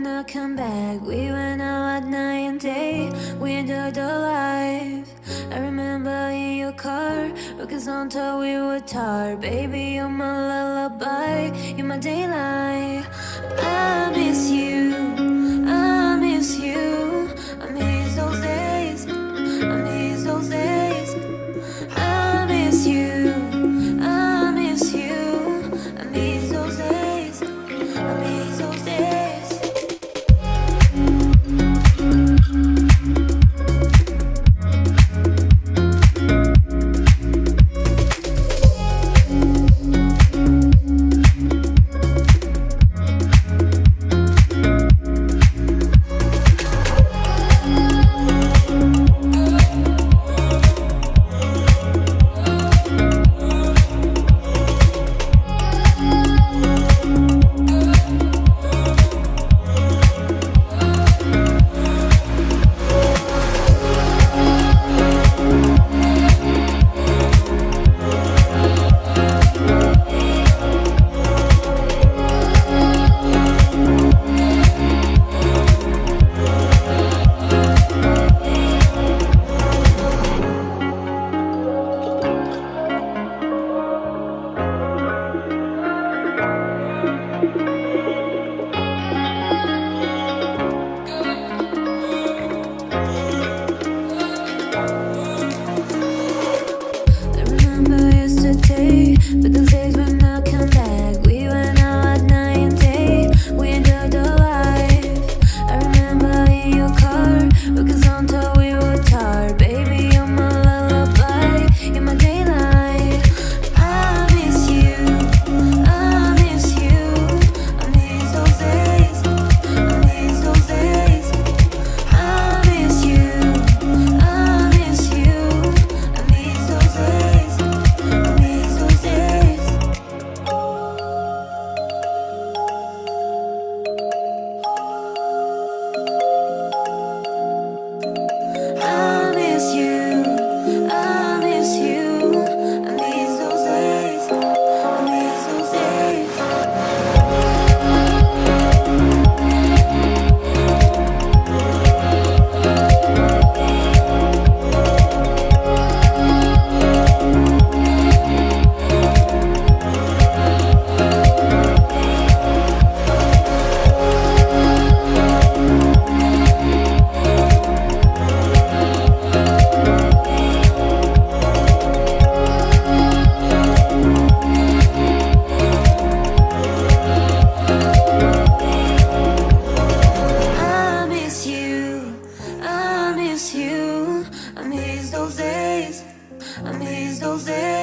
not come back. We went out at night and day, we enjoyed the life. I remember in your car, looking on till we were tired. Baby, you're my lullaby, you're my daylight. I miss you, I miss you, I miss those days, I miss those days. I miss you, I miss you, I miss those days, I miss those days. But those days will not come back. We went out at night and day, we enjoyed the life. I remember in your car, looking on till we were tired. Baby, you're my lullaby, you're my daylight. I miss you, I miss you, I miss those days, I miss those days. I miss you, I miss you, I miss those days, I miss those days. I miss you, I miss you, I miss those days, I miss those days. I miss you, I miss you, I miss those days, I miss those days.